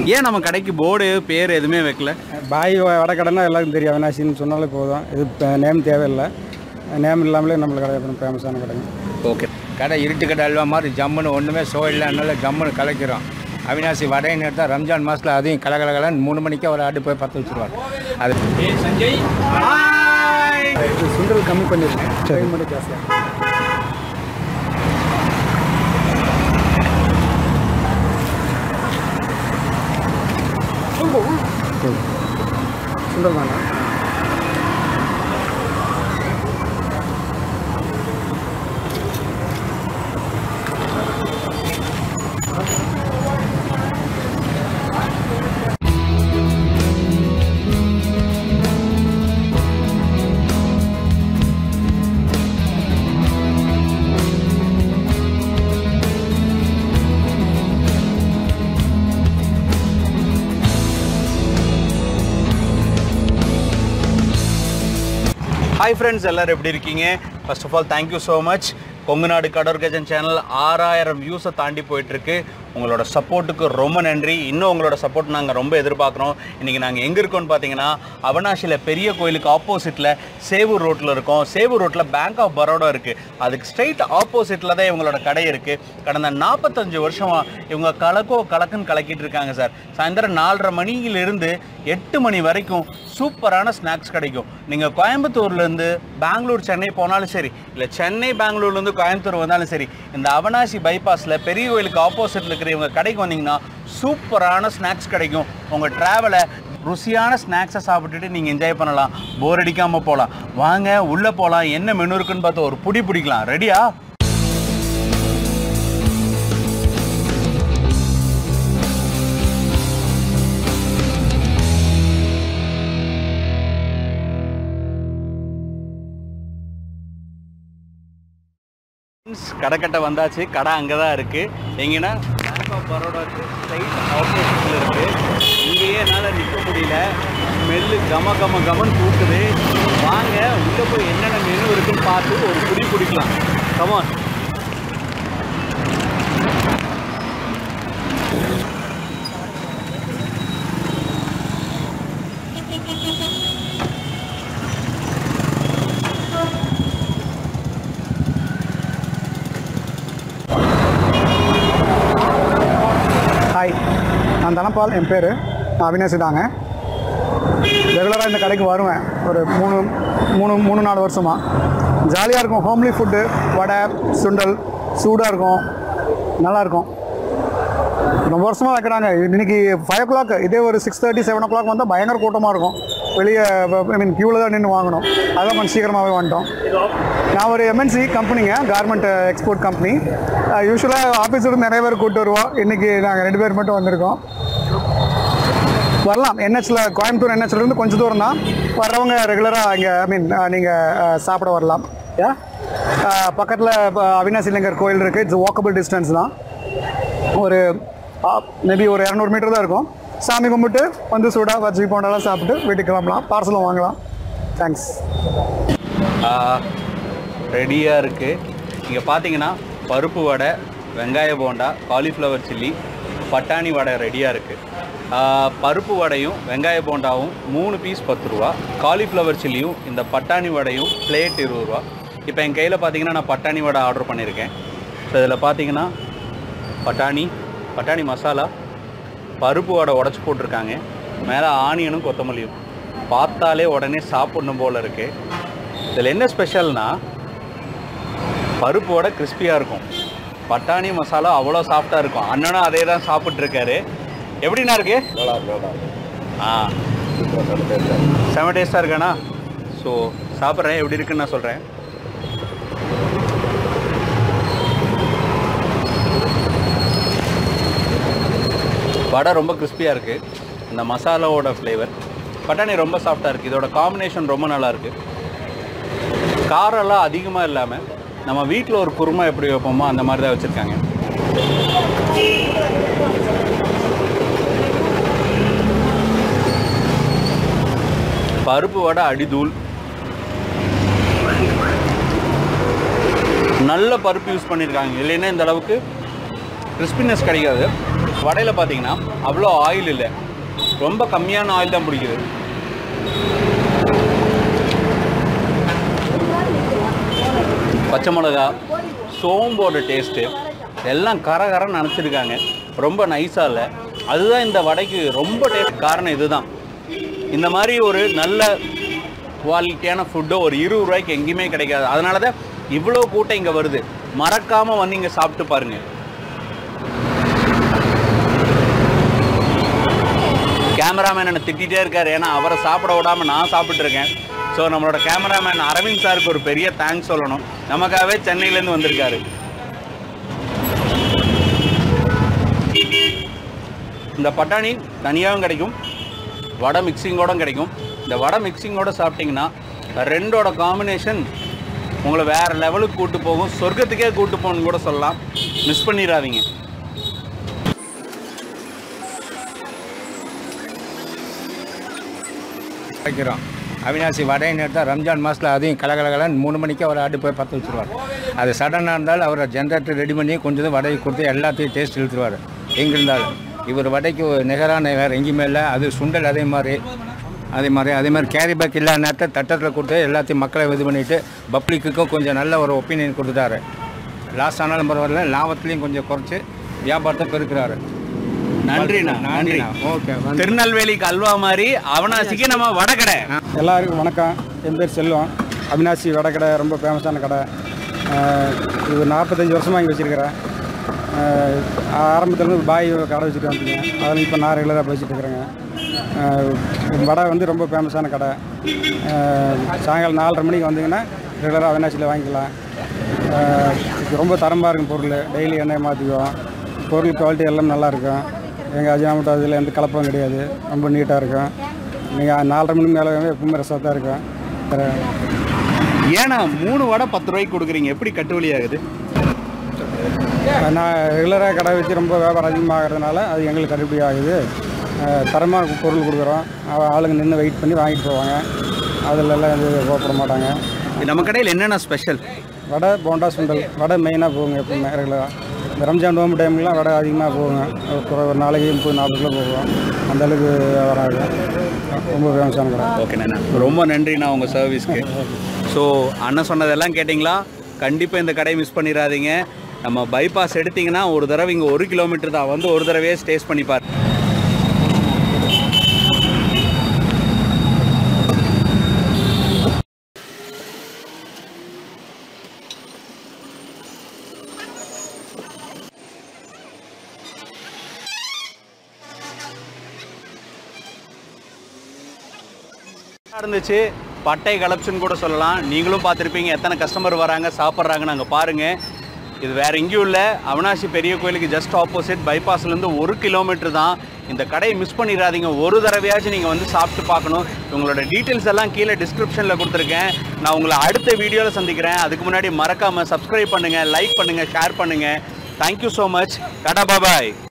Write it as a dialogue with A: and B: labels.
A: ஏன் நம்ம கடைக்கு போர்டு பேர் எதுவுமே வைக்கல?
B: பாய் வடக்கடைன்னா எல்லாருக்கும் தெரியும், அவினாசின்னு சொன்னாலே போதும். இது நேம் தேவையில்லை, நேம் இல்லாமலே நம்மளுக்கு கடை ஃபேமஸான கடைங்க.
A: ஓகே.
C: கடை இருட்டு கடை அல்வா மாதிரி ஜம்முன்னு ஒன்றுமே ஷோ இல்லை, அதனால ஜம்முன்னு கலைக்கிறோம். அவினாசி வடைன்னு எடுத்தால் ரம்ஜான் மாதத்தில் அதையும் கலகலகலன்னு 3 மணிக்கு ஒரு ஆடு போய் 10 வச்சுருவார். அது
A: சஞ்சய்
B: சுண்டல் கம்மி பண்ணியிருக்கேன், சரி மட்டும் ஜாஸ்தியாக. சுண்டல் தானே?
A: ஹாய் ஃப்ரெண்ட்ஸ், எல்லோரும் எப்படி இருக்கீங்க? First of all thank you so much. Kongunadu Kadorgajan channel 6000 வியூஸை தாண்டி போயிட்டுருக்கு. உங்களோட சப்போர்ட்டுக்கு ரொம்ப நன்றி. இன்னும் உங்களோட சப்போர்ட் நாங்கள் ரொம்ப எதிர்பார்க்குறோம். இன்றைக்கி நாங்கள் எங்கே இருக்கோம்னு பார்த்தீங்கன்னா, அவனாசியில் பெரிய கோயிலுக்கு ஆப்போசிட்டில் சேவூர் ரோட்டில் இருக்கோம். சேவூர் ரோட்டில் பேங்க் ஆஃப் பரோடா இருக்குது. அதுக்கு ஸ்ட்ரைட் ஆப்போசிட்டில் தான் இவங்களோட கடை இருக்குது. கடந்த 45 வருஷமாக இவங்க கலக்குன்னு கலக்கிட்டு இருக்காங்க சார். சாயந்தரம் 4:30 மணியிலிருந்து 8 மணி வரைக்கும் சூப்பரான ஸ்நாக்ஸ் கிடைக்கும். நீங்கள் கோயம்புத்தூர்லேருந்து பெங்களூர் சென்னை போனாலும் சரி, இல்லை சென்னை பெங்களூர்லேருந்து கோயம்புத்தூர் வந்தாலும் சரி, இந்த அவனாசி பைபாஸில் பெரிய கோயிலுக்கு ஆப்போசிட்டில் இருக்கிற இவங்க கடைக்கு வந்தீங்கன்னா சூப்பரான ஸ்நாக்ஸ் கிடைக்கும். உங்கள் ட்ராவலை ருசியான ஸ்நாக்ஸை சாப்பிட்டுட்டு நீங்கள் என்ஜாய் பண்ணலாம், போர் அடிக்காமல் போகலாம். வாங்க உள்ளே போகலாம், என்ன மெனு இருக்குன்னு பார்த்து ஒரு புடி பிடிக்கலாம். ரெடியா? கடைக்கட்டை வந்தாச்சு. கடை அங்கே தான் இருக்குது. எங்கன்னா பேங்க் ஆஃப் பரோடாக்கு ஸ்ட்ரைட் ஆப்போசிட்டில் இருக்குது. இங்கேயே என்னால் நிற்க முடியல, ஸ்மெல்லு கமன்னு தூக்குது. வாங்க உள்ளே போய் என்னென்ன மெனு இருக்குன்னு பார்த்து ஒரு புடி பிடிக்கலாம். கமான்.
B: ஹாய், நான் தனபால், என் பேர். நான் அவினாசி தாங்க. ரெகுலராக இந்த கடைக்கு வருவேன் ஒரு 3-4 வருஷமாக. ஜாலியாக இருக்கும். ஹோம்லி ஃபுட்டு, வடை, சுண்டல் சூடாக இருக்கும், நல்லாயிருக்கும். ரொம்ப வருஷமாக வைக்கிறாங்க. இன்றைக்கி 5 o'clock, இதே ஒரு 6:30-7 o'clock வந்தால் பயங்கர கூட்டமாக இருக்கும். வெளியே க்யூவில் தான் நின்று வாங்கணும். அதான் கொஞ்சம் சீக்கிரமாகவே வந்துட்டோம். நான் ஒரு எம்என்சி கம்பெனிங்க, கார்மெண்ட் எக்ஸ்போர்ட் கம்பெனி. யூஸ்வலாக ஆஃபீஸுக்கு நிறைய பேர் கூப்பிட்டு வருவோம். இன்றைக்கி நாங்கள் 2 பேர் மட்டும் வந்திருக்கோம். வரலாம். என்ஹெச்சில், கோயம்புத்தூர் என்ஹெச்லேருந்து கொஞ்சம் தூரம் தான். வர்றவங்க ரெகுலராக இங்கே நீங்கள் சாப்பிட வரலாம். பக்கத்தில் அவினாசிலிங்கர் கோயில் இருக்குது. இட்ஸ் வாக்கபிள் டிஸ்டன்ஸ் தான். ஒரு மேபி ஒரு 200 மீட்டர் தான் இருக்கும். சாமி கும்பிட்டு வந்து சூடாக வச்சு போண்டாலாம் சாப்பிட்டு வீட்டுக்கு கிளம்பலாம். பார்சலும் வாங்கலாம். தேங்க்ஸ்.
A: ரெடியாக இருக்குது. இங்கே பார்த்தீங்கன்னா பருப்பு வடை, வெங்காய போண்டா, காலிஃப்ளவர் சில்லி, பட்டாணி வடை ரெடியாக இருக்குது. பருப்பு வடையும் வெங்காய போண்டாவும் 3 பீஸ் 10 ரூபா. காலிஃப்ளவர் சில்லியும் இந்த பட்டாணி வடையும் பிளேட் 20 ரூபா. இப்போ என் கையில் பார்த்தீங்கன்னா நான் பட்டாணி வடை ஆர்டர் பண்ணியிருக்கேன். ஸோ இதில் பார்த்தீங்கன்னா பட்டாணி மசாலா, பருப்பு வடை உடச்சி போட்டிருக்காங்க, மேலே ஆனியனும் கொத்தமல்லியும். பார்த்தாலே உடனே சாப்பிடணும் போல் இருக்குது. இதில் என்ன ஸ்பெஷல்னால், பருப்பு வடை கிறிஸ்பியாக இருக்கும், பட்டாணி மசாலா அவ்வளோ சாஃப்டாக இருக்கும். அண்ணனும் அதே தான் சாப்பிட்ருக்காரு. எப்படின்னா இருக்கு? செம டேஸ்ட்டாக இருக்காண்ணா. ஸோ சாப்பிட்றேன், எப்படி இருக்குன்னு நான் சொல்கிறேன். வடை ரொம்ப கிறிஸ்பியாக இருக்குது. இந்த மசாலாவோட ஃப்ளேவர், பட்டாணி ரொம்ப சாஃப்டாக இருக்குது. இதோட காம்பினேஷன் ரொம்ப நல்லாயிருக்கு. காரெல்லாம் அதிகமாக இல்லாமல் நம்ம வீட்டில் ஒரு குருமா எப்படி வைப்போமோ அந்த மாதிரி தான் வச்சுருக்காங்க. பருப்பு வடை அடிதூள். நல்ல பருப்பு யூஸ் பண்ணியிருக்காங்க, இல்லைன்னா இந்த அளவுக்கு கிறிஸ்பினஸ் கிடைக்காது. வடையில் பார்த்தீங்கன்னா அவ்வளோ ஆயில் இல்லை, ரொம்ப கம்மியான ஆயில் தான் பிடிக்குது. பச்சை மிளகா, சோம்போட டேஸ்ட்டு எல்லாம் கரகரன்னு நினச்சிருக்காங்க, ரொம்ப நைஸாக இல்லை. அதுதான் இந்த வடைக்கு ரொம்ப டேஸ்ட் காரணம். இதுதான் இந்த மாதிரி ஒரு நல்ல குவாலிட்டியான ஃபுட்டு ஒரு 20 ரூபாய்க்கு எங்கேயுமே கிடைக்காது. அதனால தான் இவ்வளோ கூட்டம் இங்கே வருது. மறக்காமல் வந்து இங்கே சாப்பிட்டு பாருங்கள். கேமராமேன் என்னை திட்டிகிட்டே இருக்கார், ஏன்னா அவரை சாப்பிட விடாமல் நான் சாப்பிட்ருக்கேன். ஸோ நம்மளோட கேமராமேன் அரவிந்த் சாருக்கு ஒரு பெரிய தேங்க்ஸ் சொல்லணும். நமக்காகவே சென்னையிலேருந்து வந்திருக்காரு. இந்த பட்டாணி தனியாகவும் கிடைக்கும், வடை மிக்சிங்கோடும் கிடைக்கும். இந்த வடை மிக்சிங்கோட சாப்பிட்டிங்கன்னா ரெண்டோட காம்பினேஷன் உங்களை வேறு லெவலுக்கு கூட்டு போகும், சொர்க்கத்துக்கே கூட்டு போகணுன்னு கூட சொல்லலாம். மிஸ் பண்ணிடாதீங்க.
C: வைக்கிறோம். அவினாசி வடைன்னு எடுத்தால் ரம்ஜான் மாதத்தில் அதையும் கலகலகலன்னு 3 மணிக்கு அவர் ஆட்டு போய் பற்ற வச்சுருவார். அது சடனாக இருந்தாலும் அவரை ஜென்ரேட்டர் ரெடி பண்ணி கொஞ்சம் வடையை கொடுத்து எல்லாத்தையும் டேஸ்ட் இழுத்துருவார். எங்கே இருந்தாலும் இவர் வடைக்கு நிகரான வேறு எங்கேயுமே இல்லை. அது சுண்டல் அதே மாதிரி கேரி பேக் இல்லாத நேரத்தை தட்டத்தில் கொடுத்து எல்லாத்தையும் மக்களை இது பண்ணிவிட்டு பப்ளிக்குக்கும் கொஞ்சம் நல்ல ஒரு ஒப்பீனியன் கொடுத்தாரு. லாஸ் ஆனாலும் பரவாயில்ல, லாபத்துலேயும் கொஞ்சம் குறைச்சி வியாபாரத்தை பெருக்கிறாரு.
A: நன்றிண்ணா, நன்றி.
C: ஓகே.
A: திருநெல்வேலிக்கு அல்வா மாதிரி அவினாசிக்கு நம்ம வடைக்கடை.
B: எல்லாருக்கும் வணக்கம். என் பேர் செல்வம். அவினாசி வடைக்கடை ரொம்ப ஃபேமஸான கடை. இது 45 வருஷமாக இங்கே வச்சுருக்கிறேன். ஆரம்பத்துலேருந்து பாய் கடை வச்சுட்டு வந்துருக்கேன். அதில் இப்போ நான் ரெகுலராக பேசிகிட்டு இருக்கிறேங்க. வடை வந்து ரொம்ப ஃபேமஸான கடை. சாயங்காலம் 4:30 மணிக்கு வந்தீங்கன்னா ரெகுலராக அவினாசியில் வாங்கிக்கலாம். ரொம்ப தரமாக இருக்கும் பொருள். டெய்லி எண்ணெய் மாற்றிக்குவோம். பொருள் குவாலிட்டி எல்லாம் நல்லாயிருக்கும். எங்கள் அஜினாமட்டோ அதில் எந்த கலப்பம் கிடையாது. ரொம்ப நீட்டாக இருக்கும். நீங்கள் 4:30 மணிக்கு மேலே எப்பவுமே ரசமாக தான் இருக்கும்.
A: ஏன்னா 3 வடை 10 ரூபாய்க்கு கொடுக்குறீங்க, எப்படி கட்டுவலி ஆகுது?
B: நான் ரெகுலராக கடை வச்சு ரொம்ப வியாபாரம் அதிகமாகிறதுனால அது எங்களுக்கு கட்டுப்படி ஆகுது. தரமாக பொருள் கொடுக்குறோம். ஆளுங்க நின்று வெயிட் பண்ணி வாங்கிட்டு போவாங்க. அதிலெல்லாம் இது போட மாட்டாங்க.
A: நம்ம கடையில் என்னென்ன ஸ்பெஷல்?
B: வடை, போண்டா, சுண்டல். வடை மெயினாக போகுங்க எப்பவுமே ரெகுலராக. இந்த ரம்ஜான் நோம்பு டைம்லாம் வடை அதிகமாக போகுங்க. ஒரு நாளைக்கு 30-40 கிலோ போகும். அந்தளவுக்கு வராது. ரொம்ப ஃபேமஸான கடை.
A: ஓகேண்ணா, ரொம்ப நன்றிண்ணா உங்கள் சர்வீஸ்க்கு. ஸோ அண்ணன் சொன்னதெல்லாம் கேட்டிங்களா? கண்டிப்பாக இந்த கடையை மிஸ் பண்ணிடாதீங்க. நம்ம பைபாஸ் எடுத்திங்கன்னா ஒரு தடவை இங்கே 1 கிலோமீட்டர் தான், வந்து ஒரு தடவையே டேஸ்ட் பண்ணி பாரு. இருந்துச்சு, பட்டை கலப்ஷன் கூட சொல்லலாம். நீங்களும் பார்த்துருப்பீங்க எத்தனை கஸ்டமர் வராங்க, சாப்பிட்றாங்கன்னு. அங்கே பாருங்கள். இது வேறு எங்கேயும் இல்லை, அவினாசி பெரிய கோயிலுக்கு ஜஸ்ட் ஆப்போசிட், பைபாஸ்லேருந்து 1 கிலோமீட்டர் தான். இந்த கடையை மிஸ் பண்ணிடாதீங்க. ஒரு தடவையாச்சும் நீங்கள் வந்து சாப்பிட்டு பார்க்கணும். உங்களோட டீட்டெயில்ஸ் எல்லாம் கீழே டிஸ்கிரிப்ஷனில் கொடுத்துருக்கேன். நான் உங்களை அடுத்த வீடியோவில் சந்திக்கிறேன். அதுக்கு முன்னாடி மறக்காமல் சப்ஸ்கிரைப் பண்ணுங்கள், லைக் பண்ணுங்கள், ஷேர் பண்ணுங்கள். Thank you so much. டாடா, பாய்.